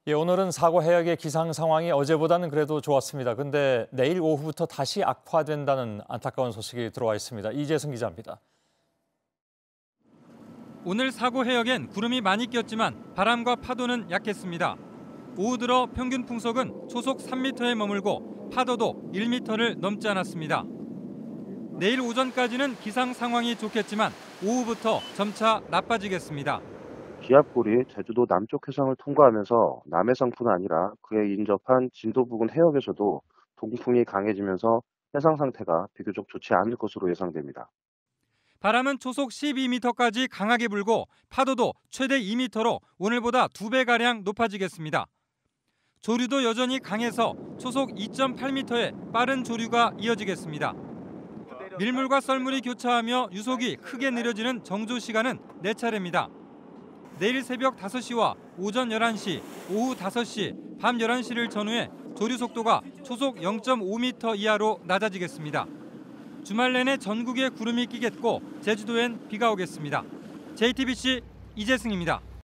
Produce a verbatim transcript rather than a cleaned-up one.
예, 오늘은 사고 해역의 기상 상황이 어제보다는 그래도 좋았습니다. 근데 내일 오후부터 다시 악화된다는 안타까운 소식이 들어와 있습니다. 이재승 기자입니다. 오늘 사고 해역엔 구름이 많이 꼈지만 바람과 파도는 약했습니다. 오후 들어 평균 풍속은 초속 삼 미터에 머물고 파도도 일 미터를 넘지 않았습니다. 내일 오전까지는 기상 상황이 좋겠지만 오후부터 점차 나빠지겠습니다. 기압골이 제주도 남쪽 해상을 통과하면서 남해상뿐 아니라 그에 인접한 진도 부근 해역에서도 동풍이 강해지면서 해상 상태가 비교적 좋지 않을 것으로 예상됩니다. 바람은 초속 십이 미터까지 강하게 불고 파도도 최대 이 미터로 오늘보다 두 배가량 높아지겠습니다. 조류도 여전히 강해서 초속 이 점 팔 미터의 빠른 조류가 이어지겠습니다. 밀물과 썰물이 교차하며 유속이 크게 느려지는 정조 시간은 네 차례입니다. 내일 새벽 다섯 시와 오전 열한 시, 오후 다섯 시, 밤 열한 시를 전후해 조류 속도가 초속 영 점 오 미터 이하로 낮아지겠습니다. 주말 내내 전국에 구름이 끼겠고 제주도엔 비가 오겠습니다. 제이티비씨 이재승입니다.